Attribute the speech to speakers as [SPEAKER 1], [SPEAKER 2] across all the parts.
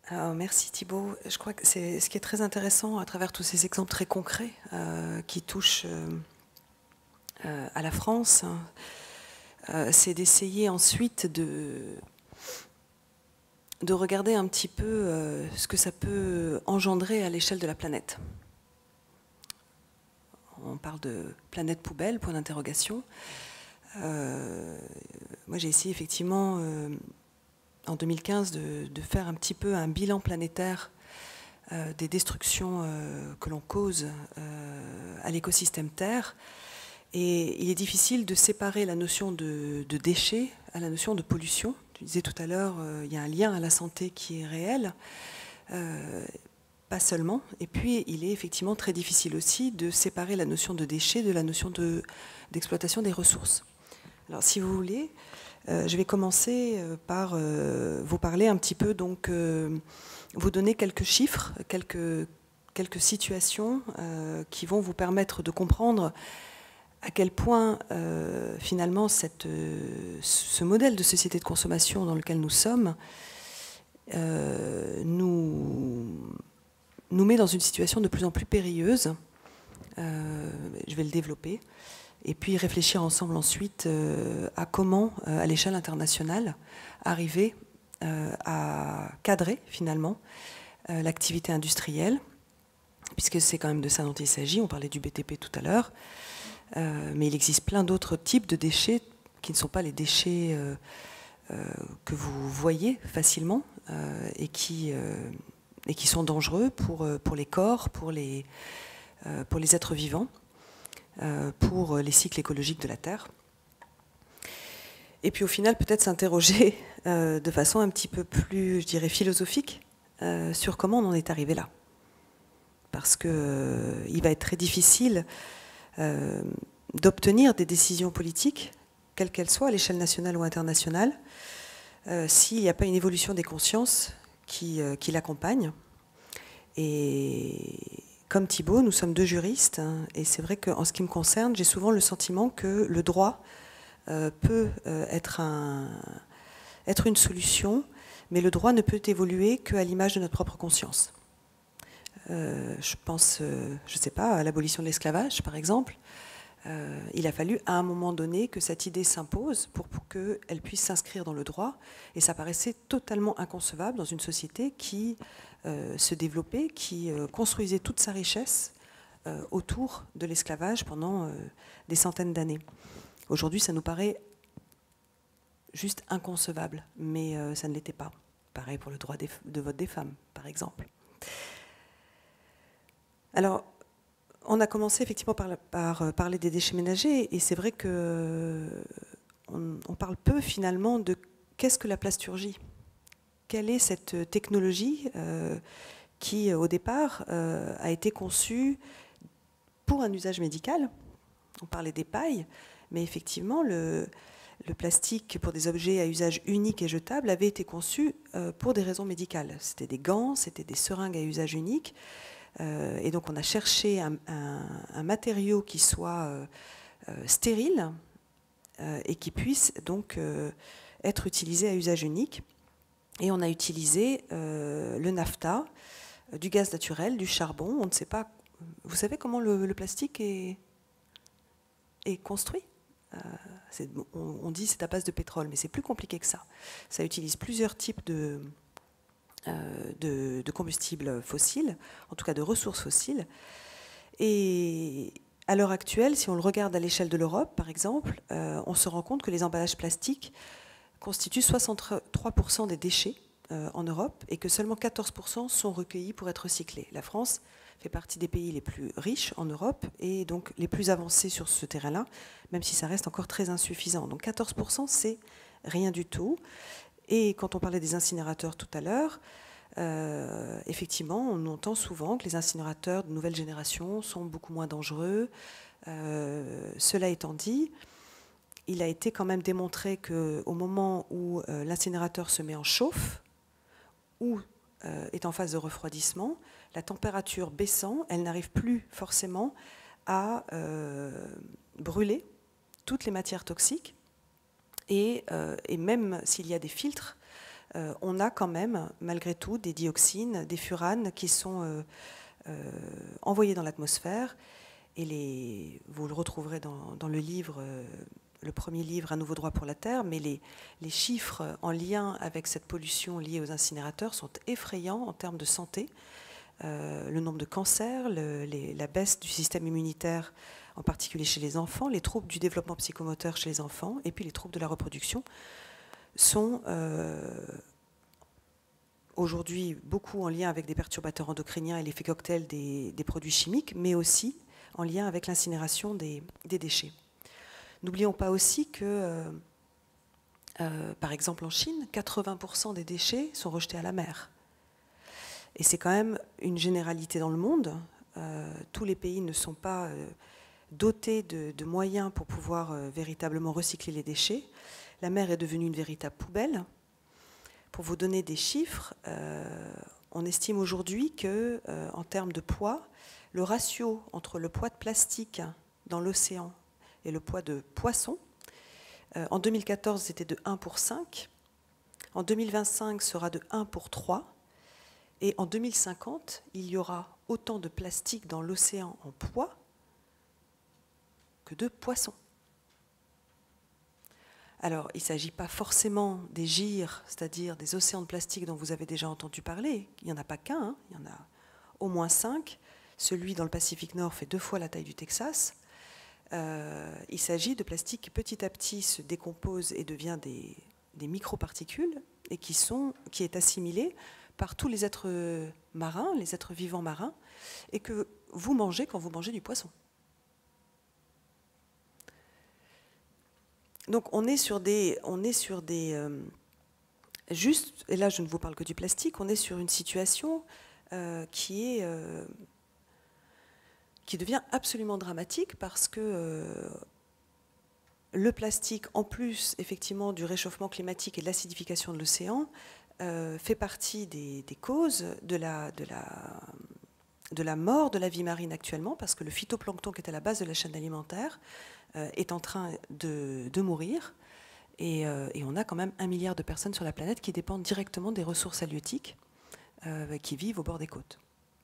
[SPEAKER 1] Alors, merci Thibault. Je crois que c'est ce qui est très intéressant à travers tous ces exemples très concrets qui touchent à la France, c'est d'essayer ensuite de regarder un petit peu ce que ça peut engendrer à l'échelle de la planète. On parle de planète poubelle, point d'interrogation. Moi j'ai essayé effectivement en 2015 de faire un petit peu un bilan planétaire des destructions que l'on cause à l'écosystème Terre. Et il est difficile de séparer la notion de déchets à la notion de pollution. Tu disais tout à l'heure, il y a un lien à la santé qui est réel, pas seulement. Et puis, il est effectivement très difficile aussi de séparer la notion de déchets de la notion d'exploitation des ressources. Alors, si vous voulez, je vais commencer par vous parler un petit peu, donc, vous donner quelques chiffres, quelques situations qui vont vous permettre de comprendre à quel point finalement ce modèle de société de consommation dans lequel nous sommes nous met dans une situation de plus en plus périlleuse. Je vais le développer. Et puis réfléchir ensemble ensuite à comment, à l'échelle internationale, arriver à cadrer finalement l'activité industrielle, puisque c'est quand même de ça dont il s'agit. On parlait du BTP tout à l'heure. Mais il existe plein d'autres types de déchets qui ne sont pas les déchets que vous voyez facilement et qui sont dangereux pour les corps, pour les êtres vivants, pour les cycles écologiques de la Terre. Et puis au final, peut-être s'interroger de façon un petit peu plus, je dirais, philosophique sur comment on en est arrivé là. Parce qu'il va être très difficile d'obtenir des décisions politiques, quelles qu'elles soient, à l'échelle nationale ou internationale, s'il n'y a pas une évolution des consciences qui l'accompagne. Et comme Thibault, nous sommes deux juristes, hein, et c'est vrai qu'en ce qui me concerne, j'ai souvent le sentiment que le droit peut être une solution, mais le droit ne peut évoluer qu'à l'image de notre propre conscience. Je pense, je ne sais pas, à l'abolition de l'esclavage, par exemple. Il a fallu à un moment donné que cette idée s'impose pour qu'elle puisse s'inscrire dans le droit. Et ça paraissait totalement inconcevable dans une société qui se développait, qui construisait toute sa richesse autour de l'esclavage pendant des centaines d'années. Aujourd'hui, ça nous paraît juste inconcevable, mais ça ne l'était pas. Pareil pour le droit de vote des femmes, par exemple. Alors, on a commencé effectivement par parler des déchets ménagers, et c'est vrai qu'on parle peu finalement de qu'est-ce que la plasturgie. Quelle est cette technologie qui, au départ, a été conçue pour un usage médical. On parlait des pailles, mais effectivement, le plastique pour des objets à usage unique et jetable avait été conçu pour des raisons médicales. C'était des gants, c'était des seringues à usage unique. Et donc on a cherché un matériau qui soit stérile et qui puisse donc être utilisé à usage unique. Et on a utilisé le naphta, du gaz naturel, du charbon. On ne sait pas. Vous savez comment le plastique est construit ? On dit c'est à base de pétrole, mais c'est plus compliqué que ça. Ça utilise plusieurs types de combustibles fossiles, en tout cas de ressources fossiles. Et à l'heure actuelle, si on le regarde à l'échelle de l'Europe, par exemple, on se rend compte que les emballages plastiques constituent 63% des déchets en Europe et que seulement 14% sont recueillis pour être recyclés. La France fait partie des pays les plus riches en Europe et donc les plus avancés sur ce terrain-là, même si ça reste encore très insuffisant. Donc 14%, c'est rien du tout. Et quand on parlait des incinérateurs tout à l'heure, effectivement, on entend souvent que les incinérateurs de nouvelle génération sont beaucoup moins dangereux. Cela étant dit, il a été quand même démontré qu'au moment où l'incinérateur se met en chauffe ou est en phase de refroidissement, la température baissant, elle n'arrive plus forcément à brûler toutes les matières toxiques. Et même s'il y a des filtres on a quand même, malgré tout, des dioxines, des furanes qui sont envoyés dans l'atmosphère. Et vous le retrouverez dans le livre, le premier livre, Un nouveau droit pour la Terre, mais les chiffres en lien avec cette pollution liée aux incinérateurs sont effrayants en termes de santé. Le nombre de cancers, la baisse du système immunitaire, en particulier chez les enfants, les troubles du développement psychomoteur chez les enfants, et puis les troubles de la reproduction, sont aujourd'hui beaucoup en lien avec des perturbateurs endocriniens et l'effet cocktail des produits chimiques, mais aussi en lien avec l'incinération des déchets. N'oublions pas aussi que, par exemple en Chine, 80% des déchets sont rejetés à la mer. Et c'est quand même une généralité dans le monde. Tous les pays ne sont pas dotés de moyens pour pouvoir véritablement recycler les déchets. La mer est devenue une véritable poubelle. Pour vous donner des chiffres, on estime aujourd'hui que, en termes de poids, le ratio entre le poids de plastique dans l'océan et le poids de poisson, en 2014, c'était de 1 pour 5. En 2025, sera de 1 pour 3. Et en 2050, il y aura autant de plastique dans l'océan en poids que de poissons. Alors, il ne s'agit pas forcément des gyres, c'est-à-dire des océans de plastique dont vous avez déjà entendu parler. Il n'y en a pas qu'un, hein. Il y en a au moins 5. Celui dans le Pacifique Nord fait 2 fois la taille du Texas. Il s'agit de plastique qui petit à petit se décompose et devient des microparticules et qui est assimilé par tous les êtres marins, les êtres vivants marins, et que vous mangez quand vous mangez du poisson. Donc on est sur des juste, et là je ne vous parle que du plastique, on est sur une situation qui devient absolument dramatique parce que le plastique, en plus effectivement du réchauffement climatique et de l'acidification de l'océan, fait partie des causes de la mort de la vie marine actuellement, parce que le phytoplancton qui est à la base de la chaîne alimentaire est en train de mourir. Et on a quand même 1 milliard de personnes sur la planète qui dépendent directement des ressources halieutiques qui vivent au bord des côtes.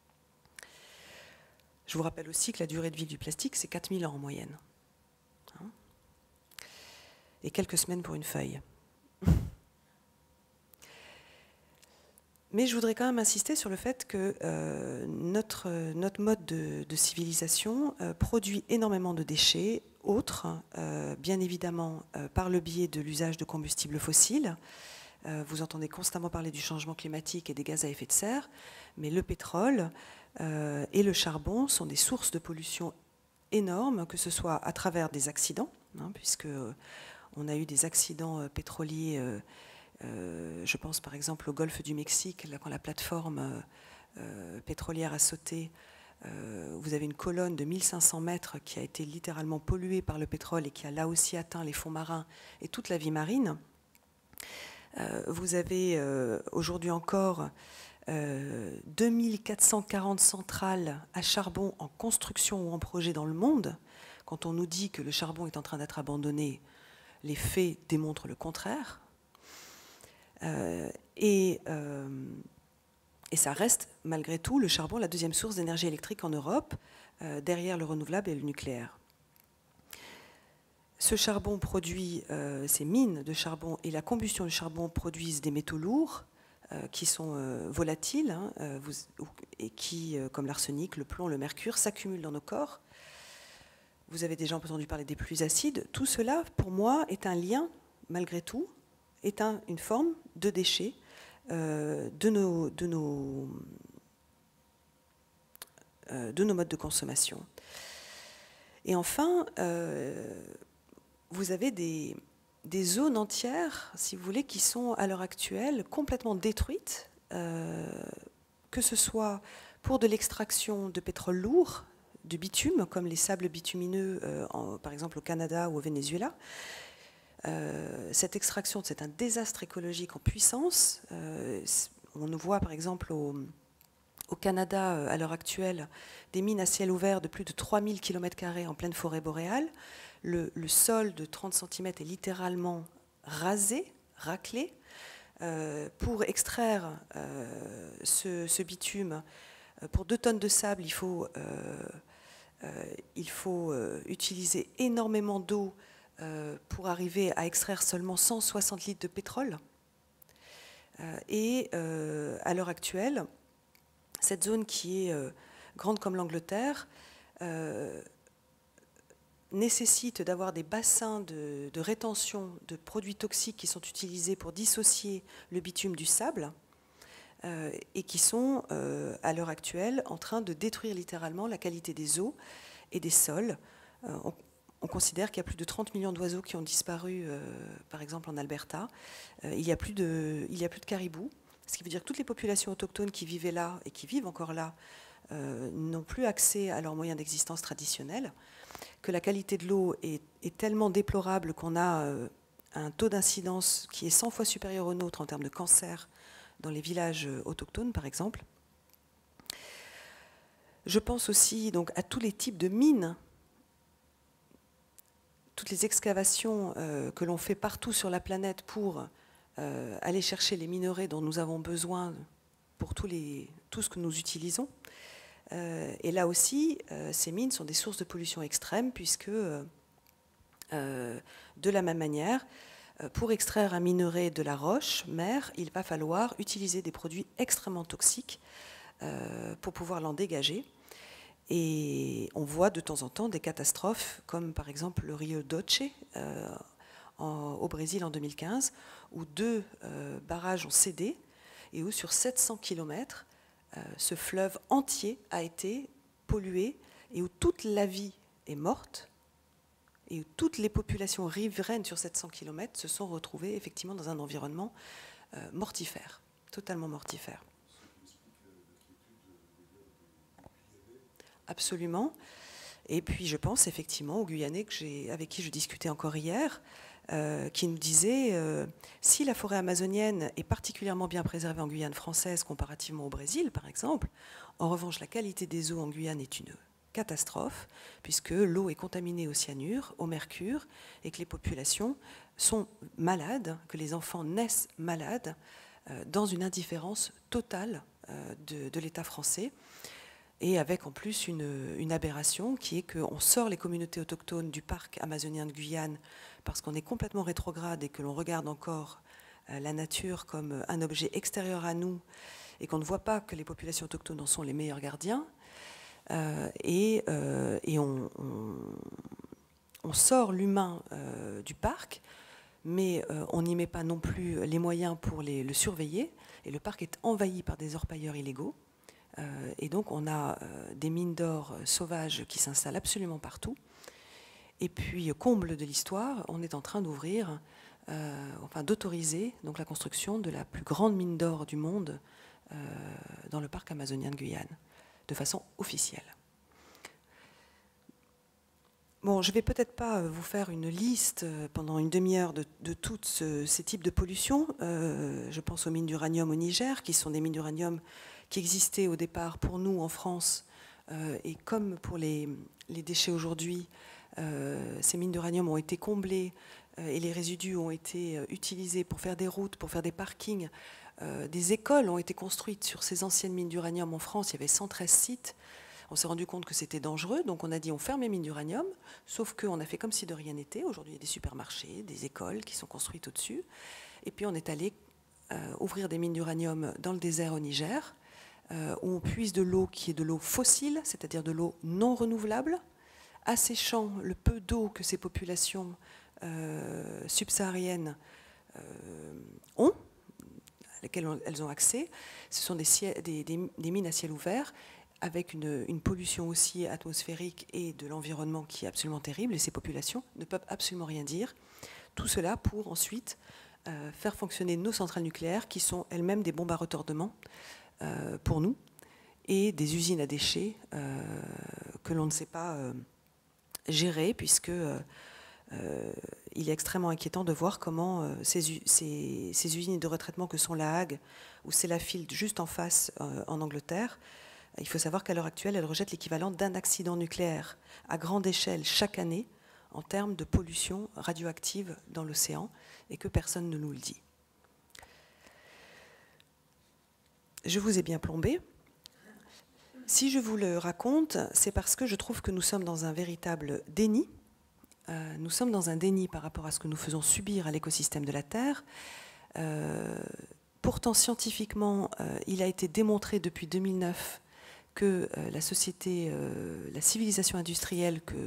[SPEAKER 1] Je vous rappelle aussi que la durée de vie du plastique, c'est 4000 ans en moyenne. Hein, et quelques semaines pour une feuille. Mais je voudrais quand même insister sur le fait que notre mode de civilisation produit énormément de déchets autres, bien évidemment par le biais de l'usage de combustibles fossiles. Vous entendez constamment parler du changement climatique et des gaz à effet de serre, mais le pétrole et le charbon sont des sources de pollution énormes, que ce soit à travers des accidents, hein, puisque on a eu des accidents pétroliers. Je pense par exemple au golfe du Mexique, là, quand la plateforme pétrolière a sauté. Vous avez une colonne de 1500 mètres qui a été littéralement polluée par le pétrole et qui a là aussi atteint les fonds marins et toute la vie marine. Vous avez aujourd'hui encore 2440 centrales à charbon en construction ou en projet dans le monde. Quand on nous dit que le charbon est en train d'être abandonné, les faits démontrent le contraire. Et ça reste, malgré tout, le charbon la deuxième source d'énergie électrique en Europe, derrière le renouvelable et le nucléaire. Ce charbon produit, ces mines de charbon et la combustion du charbon produisent des métaux lourds qui sont volatiles, hein, et qui, comme l'arsenic, le plomb, le mercure, s'accumulent dans nos corps. Vous avez déjà entendu parler des pluies acides. Tout cela, pour moi, est un lien, malgré tout, est une forme de déchet de nos modes de consommation. Et enfin, vous avez des zones entières, si vous voulez, qui sont à l'heure actuelle complètement détruites, que ce soit pour de l'extraction de pétrole lourd, de bitume, comme les sables bitumineux, par exemple au Canada ou au Venezuela. Cette extraction, c'est un désastre écologique en puissance. On nous voit par exemple au Canada, à l'heure actuelle, des mines à ciel ouvert de plus de 3000 km² en pleine forêt boréale. Le sol de 30 cm est littéralement rasé, raclé. Pour extraire ce bitume, pour 2 tonnes de sable, il faut utiliser énormément d'eau pour arriver à extraire seulement 160 litres de pétrole. Et à l'heure actuelle, cette zone qui est grande comme l'Angleterre nécessite d'avoir des bassins de rétention de produits toxiques qui sont utilisés pour dissocier le bitume du sable et qui sont à l'heure actuelle en train de détruire littéralement la qualité des eaux et des sols. On considère qu'il y a plus de 30 millions d'oiseaux qui ont disparu, par exemple en Alberta. Il y a plus de caribous, ce qui veut dire que toutes les populations autochtones qui vivaient là et qui vivent encore là n'ont plus accès à leurs moyens d'existence traditionnels, que la qualité de l'eau est tellement déplorable qu'on a un taux d'incidence qui est 100 fois supérieur au nôtre en termes de cancer dans les villages autochtones, par exemple. Je pense aussi donc, à tous les types de mines, toutes les excavations que l'on fait partout sur la planète pour aller chercher les minerais dont nous avons besoin pour tout ce que nous utilisons. Et là aussi, ces mines sont des sources de pollution extrême, puisque, de la même manière, pour extraire un minerai de la roche mère, il va falloir utiliser des produits extrêmement toxiques pour pouvoir l'en dégager. Et on voit de temps en temps des catastrophes, comme par exemple le Rio Doce au Brésil en 2015, où 2 barrages ont cédé et où sur 700 km, ce fleuve entier a été pollué et où toute la vie est morte et où toutes les populations riveraines sur 700 km se sont retrouvées effectivement dans un environnement mortifère, totalement mortifère. Absolument. Et puis je pense effectivement aux Guyanais avec qui je discutais encore hier, qui nous disait si la forêt amazonienne est particulièrement bien préservée en Guyane française comparativement au Brésil, par exemple, en revanche, la qualité des eaux en Guyane est une catastrophe, puisque l'eau est contaminée au cyanure, au mercure, et que les populations sont malades, que les enfants naissent malades, dans une indifférence totale de l'État français. Et avec en plus une aberration qui est qu'on sort les communautés autochtones du parc amazonien de Guyane parce qu'on est complètement rétrograde et que l'on regarde encore la nature comme un objet extérieur à nous et qu'on ne voit pas que les populations autochtones en sont les meilleurs gardiens. Et on sort l'humain du parc, mais on n'y met pas non plus les moyens pour le surveiller. Et le parc est envahi par des orpailleurs illégaux. Et donc on a des mines d'or sauvages qui s'installent absolument partout. Et puis, comble de l'histoire, on est en train d'ouvrir, d'autoriser donc la construction de la plus grande mine d'or du monde dans le parc amazonien de Guyane, de façon officielle. Bon, je ne vais peut-être pas vous faire une liste pendant une demi-heure de tous ces types de pollution. Je pense aux mines d'uranium au Niger, qui sont des mines d'uranium qui existaient au départ pour nous en France, et comme pour les déchets aujourd'hui, ces mines d'uranium ont été comblées et les résidus ont été utilisés pour faire des routes, pour faire des parkings. Des écoles ont été construites sur ces anciennes mines d'uranium en France. Il y avait 113 sites. On s'est rendu compte que c'était dangereux, donc on a dit on ferme les mines d'uranium, sauf qu'on a fait comme si de rien n'était. Aujourd'hui, il y a des supermarchés, des écoles qui sont construites au-dessus. Et puis on est allé ouvrir des mines d'uranium dans le désert au Niger, où on puise de l'eau qui est de l'eau fossile, c'est-à-dire de l'eau non renouvelable, asséchant le peu d'eau que ces populations subsahariennes ont, à laquelle elles ont accès. Ce sont des mines à ciel ouvert, avec une pollution aussi atmosphérique et de l'environnement qui est absolument terrible, et ces populations ne peuvent absolument rien dire. Tout cela pour ensuite faire fonctionner nos centrales nucléaires, qui sont elles-mêmes des bombes à retardement pour nous, et des usines à déchets que l'on ne sait pas gérer, puisque il est extrêmement inquiétant de voir comment ces usines de retraitement que sont La Hague ou Sellafield, juste en face en Angleterre, il faut savoir qu'à l'heure actuelle, elles rejettent l'équivalent d'un accident nucléaire à grande échelle chaque année en termes de pollution radioactive dans l'océan, et que personne ne nous le dit. je vous ai bien plombé. Si je vous le raconte, c'est parce que je trouve que nous sommes dans un véritable déni. Nous sommes dans un déni par rapport à ce que nous faisons subir à l'écosystème de la Terre. Pourtant, scientifiquement, il a été démontré depuis 2009 que la société, la civilisation industrielle que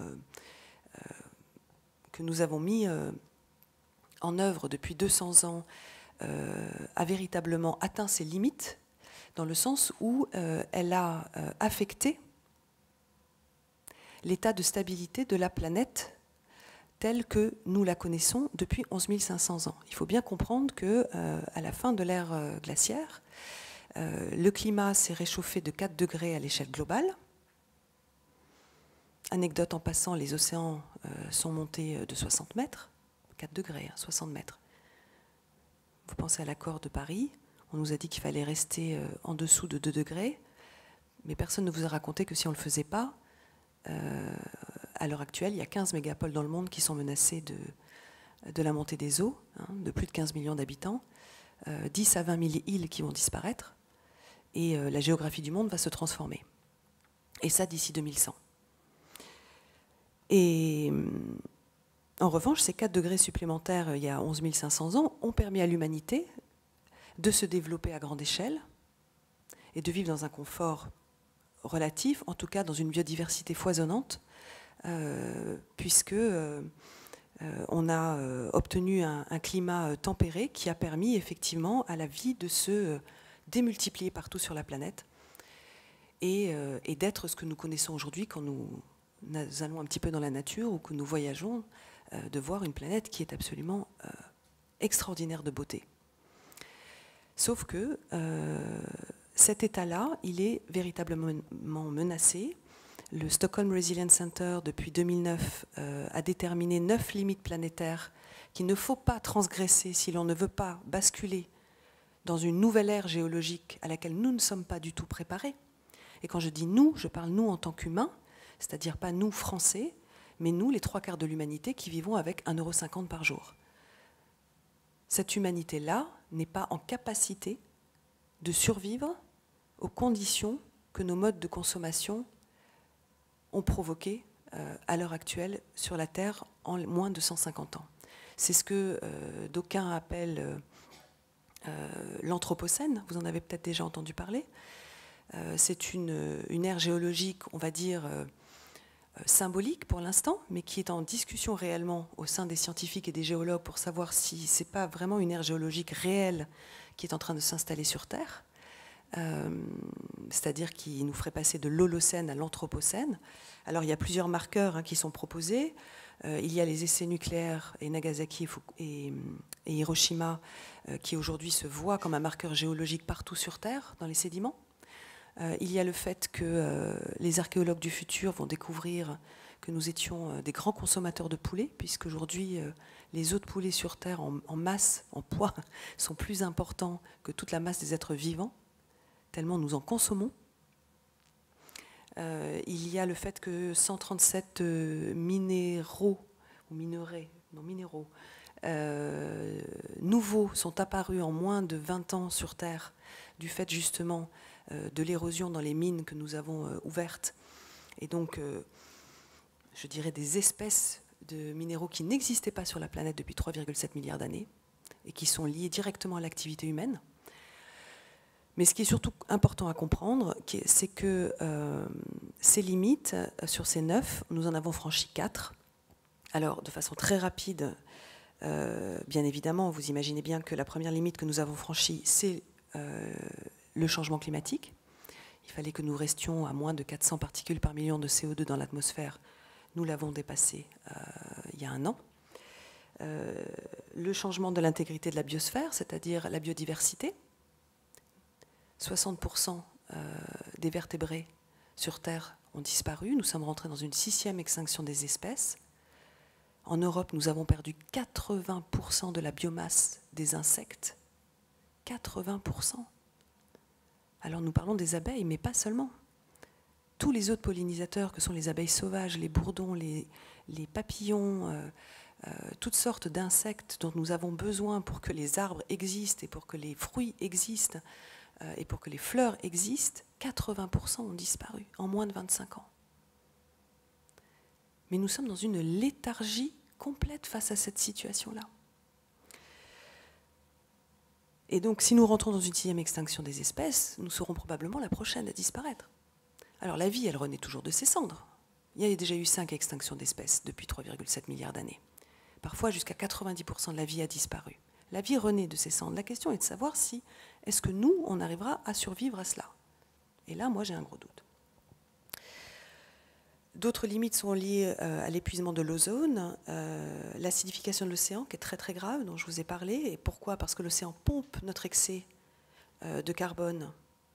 [SPEAKER 1] nous avons mis en œuvre depuis 200 ans a véritablement atteint ses limites, dans le sens où elle a affecté l'état de stabilité de la planète telle que nous la connaissons depuis 11 500 ans. Il faut bien comprendre qu'à la fin de l'ère glaciaire, le climat s'est réchauffé de 4 degrés à l'échelle globale. Anecdote en passant, les océans sont montés de 60 mètres, 4 degrés, 60 mètres. Vous pensez à l'accord de Paris, on nous a dit qu'il fallait rester en dessous de 2 degrés, mais personne ne vous a raconté que si on ne le faisait pas, à l'heure actuelle, il y a 15 mégapoles dans le monde qui sont menacés de la montée des eaux, de plus de 15 millions d'habitants, 10 à 20 000 îles qui vont disparaître, et la géographie du monde va se transformer. Et ça d'ici 2100. Et en revanche, ces 4 degrés supplémentaires, il y a 11 500 ans, ont permis à l'humanité de se développer à grande échelle et de vivre dans un confort relatif, en tout cas dans une biodiversité foisonnante, puisque on a obtenu un climat tempéré qui a permis effectivement à la vie de se démultiplier partout sur la planète et d'être ce que nous connaissons aujourd'hui quand nous allons un petit peu dans la nature ou que nous voyageons, de voir une planète qui est absolument extraordinaire de beauté. Sauf que cet état-là, il est véritablement menacé. Le Stockholm Resilience Center, depuis 2009, a déterminé 9 limites planétaires qu'il ne faut pas transgresser si l'on ne veut pas basculer dans une nouvelle ère géologique à laquelle nous ne sommes pas du tout préparés. Et quand je dis nous, je parle nous en tant qu'humains, c'est-à-dire pas nous Français, mais nous, les 3/4 de l'humanité qui vivons avec 1,50 € par jour. Cette humanité-là n'est pas en capacité de survivre aux conditions que nos modes de consommation ont provoquées à l'heure actuelle sur la Terre en moins de 150 ans. C'est ce que d'aucuns appellent l'Anthropocène, vous en avez peut-être déjà entendu parler. C'est une ère géologique, on va dire, symbolique pour l'instant, mais qui est en discussion réellement au sein des scientifiques et des géologues pour savoir si ce n'est pas vraiment une ère géologique réelle qui est en train de s'installer sur Terre, c'est-à-dire qui nous ferait passer de l'Holocène à l'Anthropocène. Alors il y a plusieurs marqueurs qui sont proposés. Il y a les essais nucléaires et Nagasaki et Hiroshima qui aujourd'hui se voient comme un marqueur géologique partout sur Terre, dans les sédiments. Il y a le fait que les archéologues du futur vont découvrir que nous étions des grands consommateurs de poulet, puisqu'aujourd'hui, les os de poulet sur Terre en masse, en poids, sont plus importants que toute la masse des êtres vivants, tellement nous en consommons. Il y a le fait que 137 minéraux nouveaux sont apparus en moins de 20 ans sur Terre, du fait justement de l'érosion dans les mines que nous avons ouvertes. Et donc, je dirais des espèces de minéraux qui n'existaient pas sur la planète depuis 3,7 milliards d'années et qui sont liés directement à l'activité humaine. Mais ce qui est surtout important à comprendre, c'est que ces limites, sur ces 9, nous en avons franchi 4. Alors, de façon très rapide, bien évidemment, vous imaginez bien que la première limite que nous avons franchie, c'est le changement climatique. Il fallait que nous restions à moins de 400 particules par million de CO2 dans l'atmosphère. Nous l'avons dépassé il y a 1 an. Le changement de l'intégrité de la biosphère, c'est-à-dire la biodiversité. 60% des vertébrés sur Terre ont disparu. Nous sommes rentrés dans une 6e extinction des espèces. En Europe, nous avons perdu 80% de la biomasse des insectes. 80%. Alors nous parlons des abeilles, mais pas seulement. Tous les autres pollinisateurs, que sont les abeilles sauvages, les bourdons, les papillons, toutes sortes d'insectes dont nous avons besoin pour que les arbres existent et pour que les fruits existent, et pour que les fleurs existent, 80% ont disparu en moins de 25 ans. Mais nous sommes dans une léthargie complète face à cette situation-là. Et donc, si nous rentrons dans une 6e extinction des espèces, nous serons probablement la prochaine à disparaître. Alors, la vie, elle renaît toujours de ses cendres. Il y a déjà eu 5 extinctions d'espèces depuis 3,7 milliards d'années. Parfois, jusqu'à 90% de la vie a disparu. La vie renaît de ses cendres. La question est de savoir si, est-ce que nous, on arrivera à survivre à cela? Et là, moi, j'ai un gros doute. D'autres limites sont liées à l'épuisement de l'ozone, l'acidification de l'océan, qui est très très grave, dont je vous ai parlé. Et pourquoi? Parce que l'océan pompe notre excès de carbone.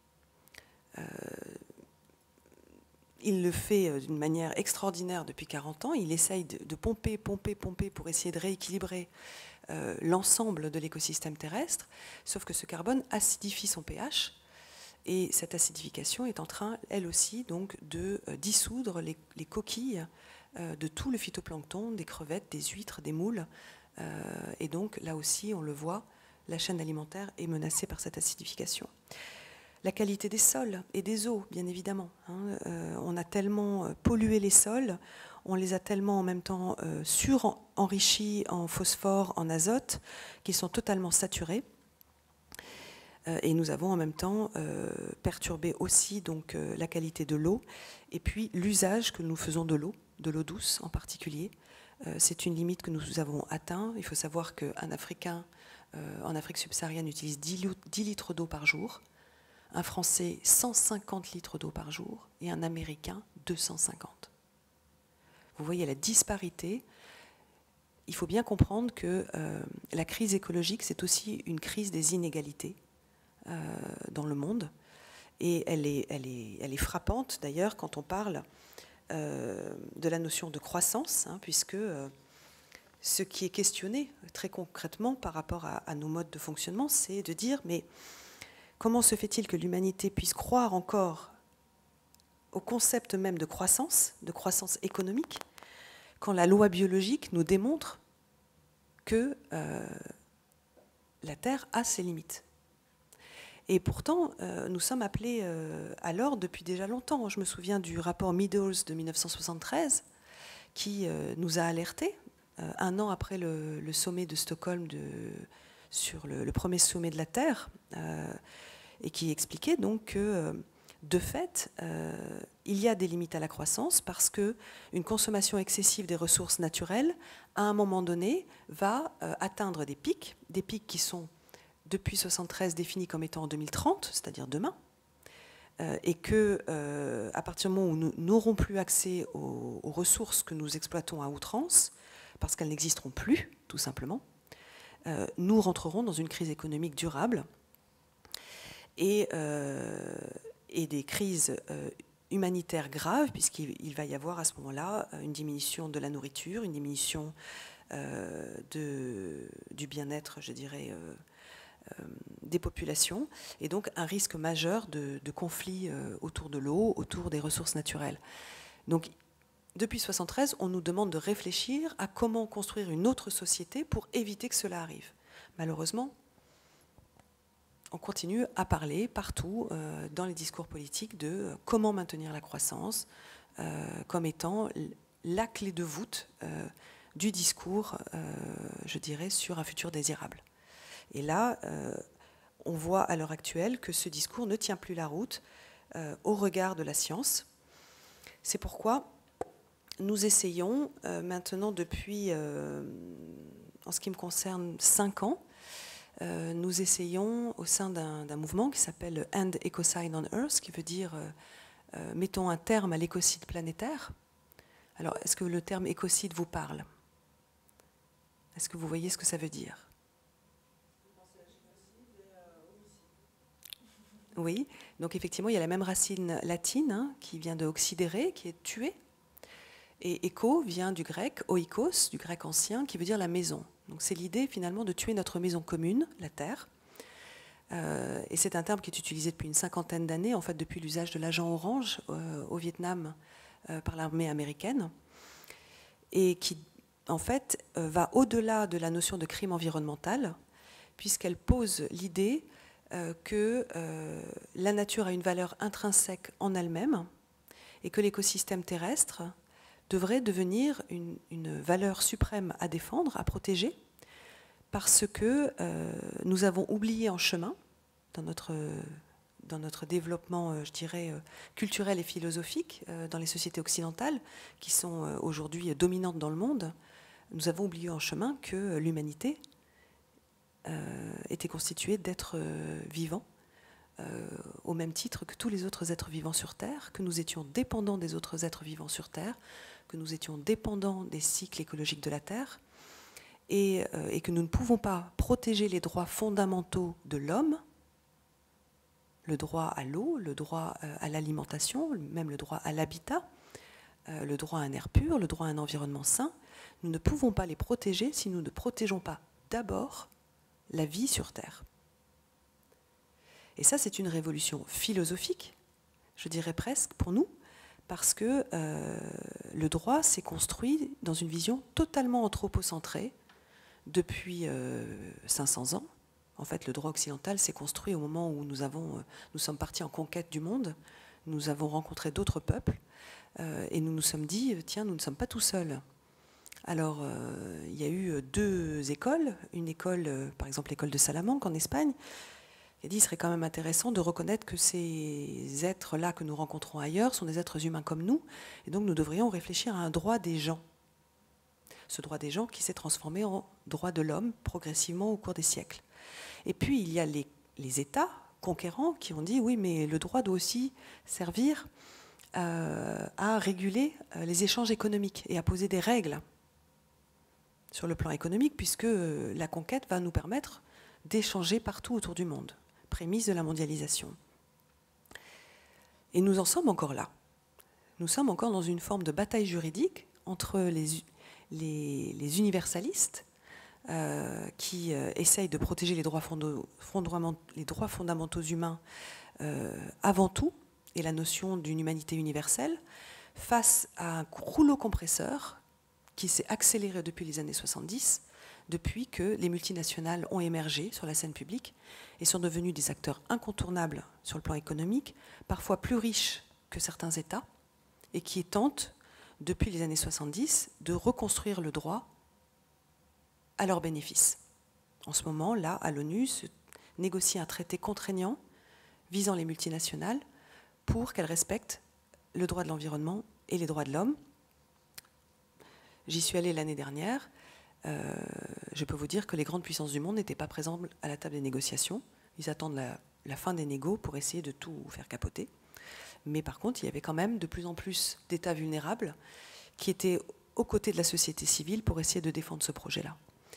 [SPEAKER 1] Il le fait d'une manière extraordinaire depuis 40 ans. Il essaye de pomper pour essayer de rééquilibrer l'ensemble de l'écosystème terrestre, sauf que ce carbone acidifie son pH. Et cette acidification est en train, elle aussi, donc, de dissoudre les coquilles de tout le phytoplancton, des crevettes, des huîtres, des moules. Et donc, là aussi, on le voit, la chaîne alimentaire est menacée par cette acidification. La qualité des sols et des eaux, bien évidemment. On a tellement pollué les sols, on les a tellement en même temps surenrichis en phosphore, en azote, qu'ils sont totalement saturés. Et nous avons en même temps perturbé aussi donc, la qualité de l'eau et puis l'usage que nous faisons de l'eau douce en particulier. C'est une limite que nous avons atteint. Il faut savoir qu'un Africain en Afrique subsaharienne utilise 10 litres d'eau par jour, un Français 150 litres d'eau par jour et un Américain 250. Vous voyez la disparité. Il faut bien comprendre que la crise écologique, c'est aussi une crise des inégalités dans le monde. Et elle est frappante, d'ailleurs, quand on parle de la notion de croissance, puisque ce qui est questionné très concrètement par rapport à nos modes de fonctionnement, c'est de dire, mais comment se fait-il que l'humanité puisse croire encore au concept même de croissance économique, quand la loi biologique nous démontre que la Terre a ses limites. Et pourtant, nous sommes appelés à l'ordre depuis déjà longtemps. Je me souviens du rapport Meadows de 1973 qui nous a alertés, un an après le sommet de Stockholm sur le premier sommet de la Terre, et qui expliquait donc que, de fait, il y a des limites à la croissance parce qu'une consommation excessive des ressources naturelles, à un moment donné, va atteindre des pics qui sont depuis 1973 définis comme étant en 2030, c'est-à-dire demain, et que à partir du moment où nous n'aurons plus accès aux ressources que nous exploitons à outrance, parce qu'elles n'existeront plus, tout simplement, nous rentrerons dans une crise économique durable et des crises humanitaires graves, puisqu'il va y avoir à ce moment-là une diminution de la nourriture, une diminution du bien-être, je dirais, des populations, et donc un risque majeur de conflits autour de l'eau, autour des ressources naturelles. Donc, depuis 1973, on nous demande de réfléchir à comment construire une autre société pour éviter que cela arrive. Malheureusement, on continue à parler partout dans les discours politiques de comment maintenir la croissance comme étant la clé de voûte du discours, je dirais, sur un futur désirable. Et là, on voit à l'heure actuelle que ce discours ne tient plus la route au regard de la science. C'est pourquoi nous essayons maintenant depuis, en ce qui me concerne, 5 ans, nous essayons au sein d'un mouvement qui s'appelle End Ecocide on Earth, qui veut dire mettons un terme à l'écocide planétaire. Alors, est-ce que le terme écocide vous parle? Est-ce que vous voyez ce que ça veut dire? Oui, donc effectivement, il y a la même racine latine qui vient de oxydere, qui est tuer. Et éco vient du grec, oikos, du grec ancien, qui veut dire la maison. Donc c'est l'idée finalement de tuer notre maison commune, la Terre. Et c'est un terme qui est utilisé depuis une 50aine d'années, en fait depuis l'usage de l'agent orange au Vietnam par l'armée américaine, et qui en fait va au-delà de la notion de crime environnemental, puisqu'elle pose l'idée que la nature a une valeur intrinsèque en elle-même et que l'écosystème terrestre devrait devenir une valeur suprême à défendre, à protéger, parce que nous avons oublié en chemin, dans notre développement, je dirais, culturel et philosophique, dans les sociétés occidentales, qui sont aujourd'hui dominantes dans le monde, nous avons oublié en chemin que l'humanité était constituée d'êtres vivants, au même titre que tous les autres êtres vivants sur Terre, que nous étions dépendants des autres êtres vivants sur Terre, que nous étions dépendants des cycles écologiques de la Terre, et que nous ne pouvons pas protéger les droits fondamentaux de l'homme, le droit à l'eau, le droit à l'alimentation, même le droit à l'habitat, le droit à un air pur, le droit à un environnement sain. Nous ne pouvons pas les protéger si nous ne protégeons pas d'abord la vie sur Terre. Et ça, c'est une révolution philosophique, je dirais presque, pour nous, parce que le droit s'est construit dans une vision totalement anthropocentrée depuis 500 ans. En fait, le droit occidental s'est construit au moment où nous sommes partis en conquête du monde, nous avons rencontré d'autres peuples, et nous nous sommes dit, tiens, nous ne sommes pas tout seuls. Alors, il y a eu 2 écoles, une école, par exemple l'école de Salamanque en Espagne, qui a dit qu'il serait quand même intéressant de reconnaître que ces êtres-là que nous rencontrons ailleurs sont des êtres humains comme nous, et donc nous devrions réfléchir à un droit des gens. Ce droit des gens qui s'est transformé en droit de l'homme progressivement au cours des siècles. Et puis il y a les États conquérants qui ont dit oui, mais le droit doit aussi servir à réguler les échanges économiques et à poser des règles sur le plan économique, puisque la conquête va nous permettre d'échanger partout autour du monde, prémisse de la mondialisation. Et nous en sommes encore là. Nous sommes encore dans une forme de bataille juridique entre les universalistes qui essayent de protéger les droits fondamentaux humains avant tout, et la notion d'une humanité universelle, face à un rouleau compresseur qui s'est accéléré depuis les années 70, depuis que les multinationales ont émergé sur la scène publique et sont devenues des acteurs incontournables sur le plan économique, parfois plus riches que certains États, et qui tentent, depuis les années 70, de reconstruire le droit à leur bénéfice. En ce moment, là, à l'ONU, se négocie un traité contraignant visant les multinationales pour qu'elles respectent le droit de l'environnement et les droits de l'homme. J'y suis allée l'année dernière. Je peux vous dire que les grandes puissances du monde n'étaient pas présentes à la table des négociations. Ils attendent la fin des négos pour essayer de tout faire capoter. Mais par contre, il y avait quand même de plus en plus d'États vulnérables qui étaient aux côtés de la société civile pour essayer de défendre ce projet-là.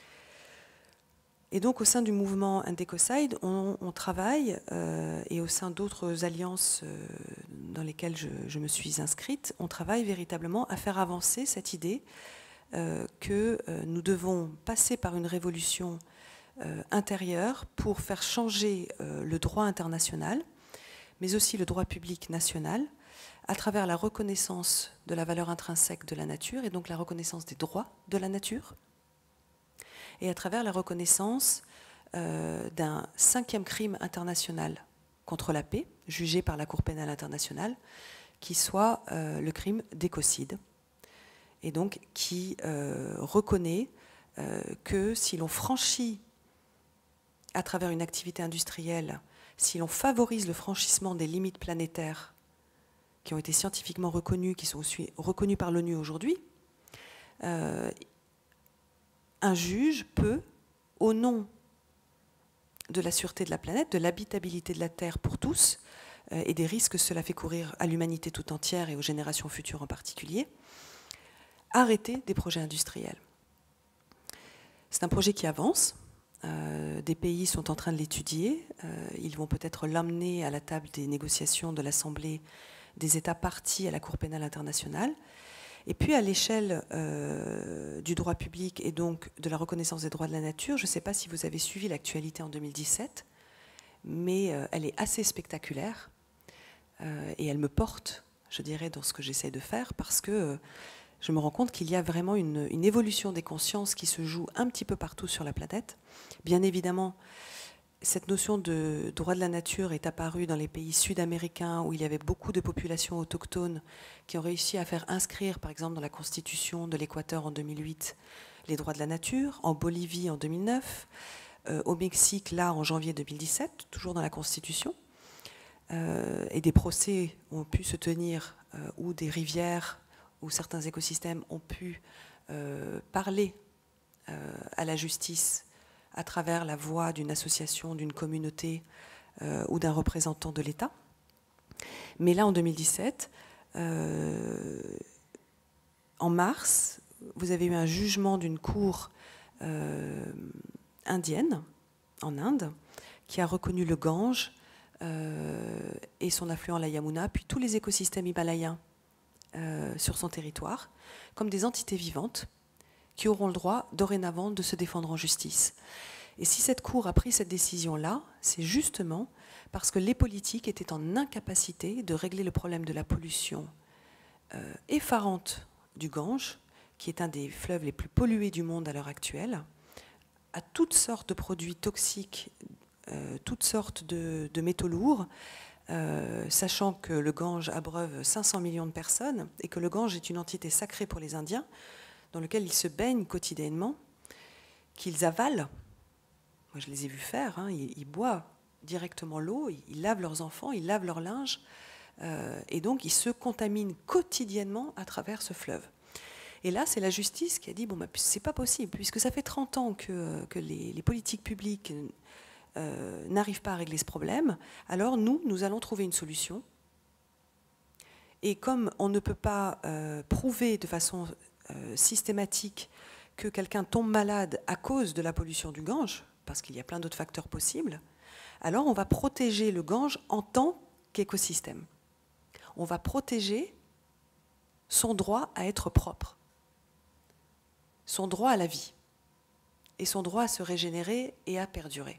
[SPEAKER 1] Et donc, au sein du mouvement Indecocide, on travaille, et au sein d'autres alliances dans lesquelles je me suis inscrite, on travaille véritablement à faire avancer cette idée que nous devons passer par une révolution intérieure pour faire changer le droit international, mais aussi le droit public national, à travers la reconnaissance de la valeur intrinsèque de la nature, et donc la reconnaissance des droits de la nature, et à travers la reconnaissance d'un 5e crime international contre la paix, jugé par la Cour pénale internationale, qui soit le crime d'écocide, et donc qui reconnaît que si l'on franchit à travers une activité industrielle, si l'on favorise le franchissement des limites planétaires qui ont été scientifiquement reconnues, qui sont aussi reconnues par l'ONU aujourd'hui, un juge peut, au nom de la sûreté de la planète, de l'habitabilité de la Terre pour tous, et des risques que cela fait courir à l'humanité tout entière et aux générations futures en particulier, arrêter des projets industriels. C'est un projet qui avance. Des pays sont en train de l'étudier. Ils vont peut-être l'amener à la table des négociations de l'Assemblée des États partis à la Cour pénale internationale. Et puis à l'échelle du droit public et donc de la reconnaissance des droits de la nature, je ne sais pas si vous avez suivi l'actualité en 2017, mais elle est assez spectaculaire et elle me porte, je dirais, dans ce que j'essaie de faire, parce que je me rends compte qu'il y a vraiment une évolution des consciences qui se joue un petit peu partout sur la planète. Bien évidemment, cette notion de droit de la nature est apparue dans les pays sud-américains où il y avait beaucoup de populations autochtones qui ont réussi à faire inscrire, par exemple, dans la Constitution de l'Équateur en 2008, les droits de la nature, en Bolivie en 2009, au Mexique, là, en janvier 2017, toujours dans la Constitution. Et des procès ont pu se tenir où des rivières, où certains écosystèmes ont pu parler à la justice à travers la voix d'une association, d'une communauté ou d'un représentant de l'État. Mais là, en 2017, en mars, vous avez eu un jugement d'une cour indienne, en Inde, qui a reconnu le Gange et son affluent la Yamuna, puis tous les écosystèmes himalayens sur son territoire, comme des entités vivantes qui auront le droit dorénavant de se défendre en justice. Et si cette Cour a pris cette décision-là, c'est justement parce que les politiques étaient en incapacité de régler le problème de la pollution effarante du Gange, qui est un des fleuves les plus pollués du monde à l'heure actuelle, à toutes sortes de produits toxiques, toutes sortes de métaux lourds, sachant que le Gange abreuve 500 millions de personnes et que le Gange est une entité sacrée pour les Indiens, dans lequel ils se baignent quotidiennement, qu'ils avalent. Moi, je les ai vus faire, hein, ils boivent directement l'eau, ils lavent leurs enfants, ils lavent leur linge, et donc ils se contaminent quotidiennement à travers ce fleuve. Et là, c'est la justice qui a dit, bon, bah, c'est pas possible, puisque ça fait 30 ans que les politiques publiques n'arrivent pas à régler ce problème, alors nous allons trouver une solution. Et comme on ne peut pas prouver de façon systématique que quelqu'un tombe malade à cause de la pollution du Gange, parce qu'il y a plein d'autres facteurs possibles, alors on va protéger le Gange en tant qu'écosystème. On va protéger son droit à être propre, son droit à la vie, et son droit à se régénérer et à perdurer.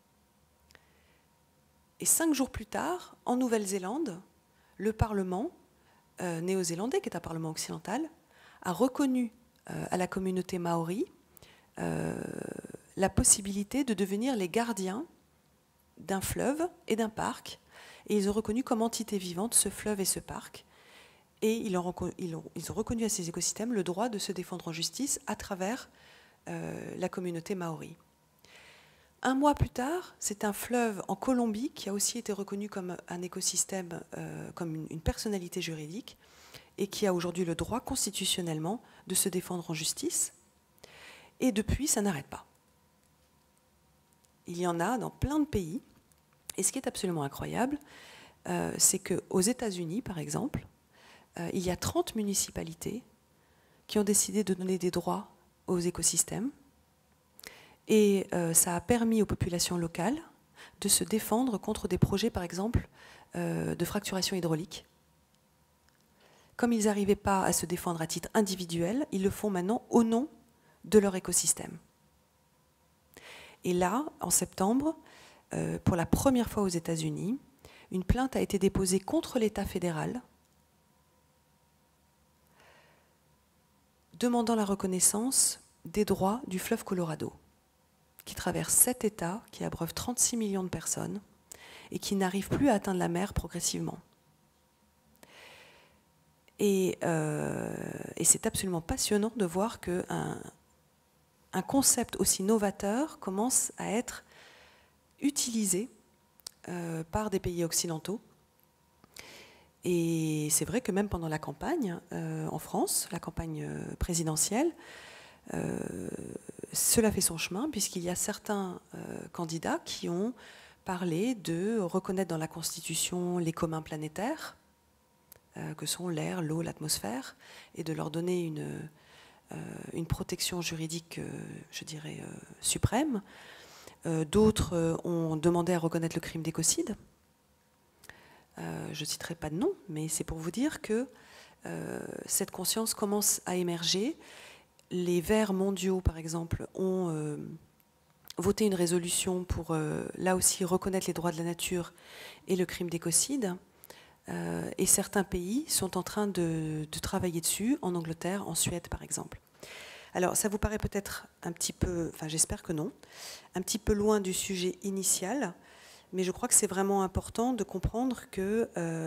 [SPEAKER 1] Et 5 jours plus tard, en Nouvelle-Zélande, le Parlement néo-zélandais, qui est un parlement occidental, a reconnu à la communauté maori la possibilité de devenir les gardiens d'un fleuve et d'un parc. Et ils ont reconnu comme entité vivante ce fleuve et ce parc. Et ils ont reconnu à ces écosystèmes le droit de se défendre en justice à travers la communauté maori. Un mois plus tard, c'est un fleuve en Colombie qui a aussi été reconnu comme un écosystème, comme une personnalité juridique, et qui a aujourd'hui le droit constitutionnellement de se défendre en justice. Et depuis, ça n'arrête pas. Il y en a dans plein de pays. Et ce qui est absolument incroyable, c'est qu'aux États-Unis, par exemple, il y a 30 municipalités qui ont décidé de donner des droits aux écosystèmes. Et ça a permis aux populations locales de se défendre contre des projets, par exemple, de fracturation hydraulique. Comme ils n'arrivaient pas à se défendre à titre individuel, ils le font maintenant au nom de leur écosystème. Et là, en septembre, pour la première fois aux États-Unis, une plainte a été déposée contre l'État fédéral demandant la reconnaissance des droits du fleuve Colorado, qui traverse 7 États, qui abreuve 36 millions de personnes et qui n'arrive plus à atteindre la mer progressivement. Et c'est absolument passionnant de voir qu'un concept aussi novateur commence à être utilisé par des pays occidentaux. Et c'est vrai que même pendant la campagne en France, la campagne présidentielle, cela fait son chemin, puisqu'il y a certains candidats qui ont parlé de reconnaître dans la Constitution les communs planétaires, que sont l'air, l'eau, l'atmosphère, et de leur donner une protection juridique, je dirais, suprême. D'autres ont demandé à reconnaître le crime d'écocide. Je ne citerai pas de nom, mais c'est pour vous dire que cette conscience commence à émerger. Les Verts mondiaux, par exemple, ont voté une résolution pour, là aussi, reconnaître les droits de la nature et le crime d'écocide. Et certains pays sont en train de travailler dessus, en Angleterre, en Suède, par exemple. Alors, ça vous paraît peut-être un petit peu, enfin j'espère que non, un petit peu loin du sujet initial, mais je crois que c'est vraiment important de comprendre que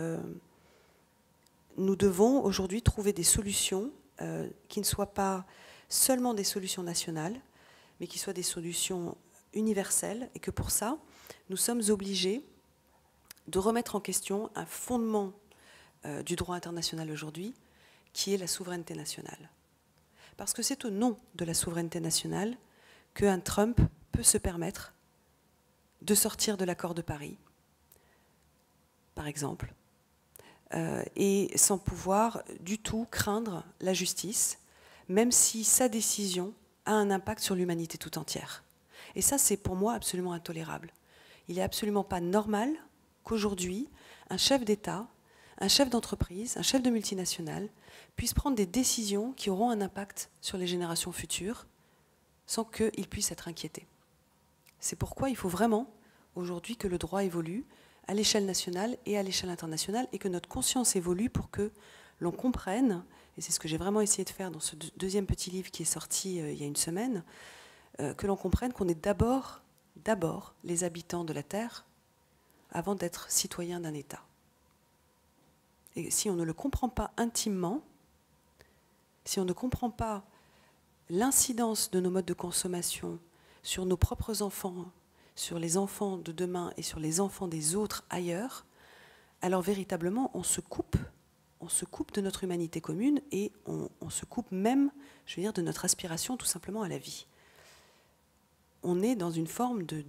[SPEAKER 1] nous devons aujourd'hui trouver des solutions qui ne soient pas seulement des solutions nationales, mais qui soient des solutions universelles, et que pour ça, nous sommes obligés de remettre en question un fondement du droit international aujourd'hui, qui est la souveraineté nationale. Parce que c'est au nom de la souveraineté nationale qu'un Trump peut se permettre de sortir de l'accord de Paris, par exemple, et sans pouvoir du tout craindre la justice, même si sa décision a un impact sur l'humanité tout entière. Et ça, c'est pour moi absolument intolérable. Il n'est absolument pas normal qu'aujourd'hui, un chef d'État, un chef d'entreprise, un chef de multinationale puisse prendre des décisions qui auront un impact sur les générations futures sans qu'il puisse être inquiété. C'est pourquoi il faut vraiment aujourd'hui que le droit évolue à l'échelle nationale et à l'échelle internationale et que notre conscience évolue pour que l'on comprenne, et c'est ce que j'ai vraiment essayé de faire dans ce deuxième petit livre qui est sorti il y a une semaine, que l'on comprenne qu'on est d'abord les habitants de la Terre avant d'être citoyens d'un État. Et si on ne le comprend pas intimement, si on ne comprend pas l'incidence de nos modes de consommation sur nos propres enfants, sur les enfants de demain et sur les enfants des autres ailleurs, alors véritablement on se coupe de notre humanité commune et on se coupe même, je veux dire, de notre aspiration tout simplement à la vie. On est dans une forme de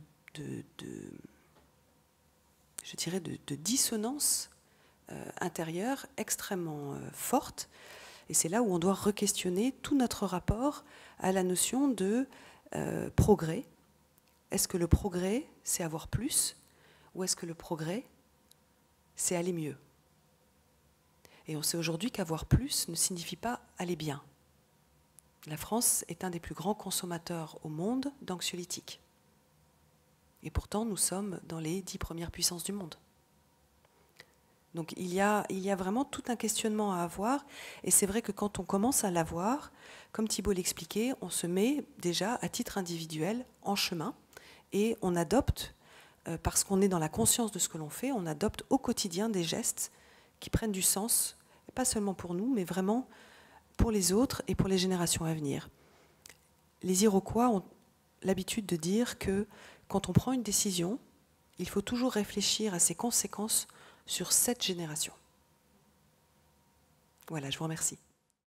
[SPEAKER 1] dissonance intérieure extrêmement forte, et c'est là où on doit re-questionner tout notre rapport à la notion de progrès. Est-ce que le progrès, c'est avoir plus, ou est-ce que le progrès, c'est aller mieux? Et on sait aujourd'hui qu'avoir plus ne signifie pas aller bien. La France est un des plus grands consommateurs au monde d'anxiolytiques. Et pourtant, nous sommes dans les 10 premières puissances du monde. Donc il y a vraiment tout un questionnement à avoir. Et c'est vrai que quand on commence à l'avoir, comme Thibault l'expliquait, on se met déjà à titre individuel en chemin et on adopte, parce qu'on est dans la conscience de ce que l'on fait, on adopte au quotidien des gestes qui prennent du sens, pas seulement pour nous, mais vraiment pour les autres et pour les générations à venir. Les Iroquois ont l'habitude de dire que quand on prend une décision, il faut toujours réfléchir à ses conséquences sur cette génération. Voilà, je vous remercie.